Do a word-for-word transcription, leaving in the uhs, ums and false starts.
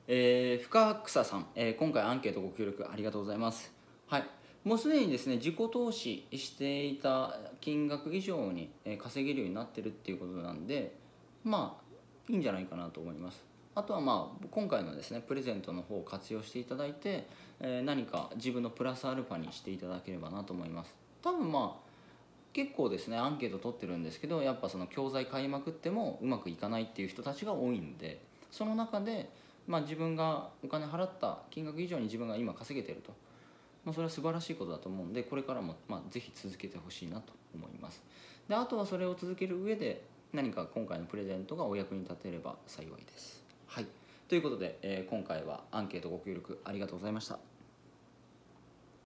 えー、深草さん、えー今回アンケートご協力ありがとうございます。はい、もうすでにですね、自己投資していた金額以上にえー稼げるようになってるっていうことなんで、まあいいんじゃないかなと思います。あとはまあ今回のですねプレゼントの方を活用していただいて、えー何か自分のプラスアルファにしていただければなと思います。多分まあ結構ですねアンケート取ってるんですけど、やっぱその教材買いまくってもうまくいかないっていう人たちが多いんで、その中で、まあ、自分がお金払った金額以上に自分が今稼げてると、まあ、それは素晴らしいことだと思うんで、これからも、まあ、ぜひ続けてほしいなと思います。であとはそれを続ける上で何か今回のプレゼントがお役に立てれば幸いです。はい、ということで、えー今回はアンケートご協力ありがとうございました。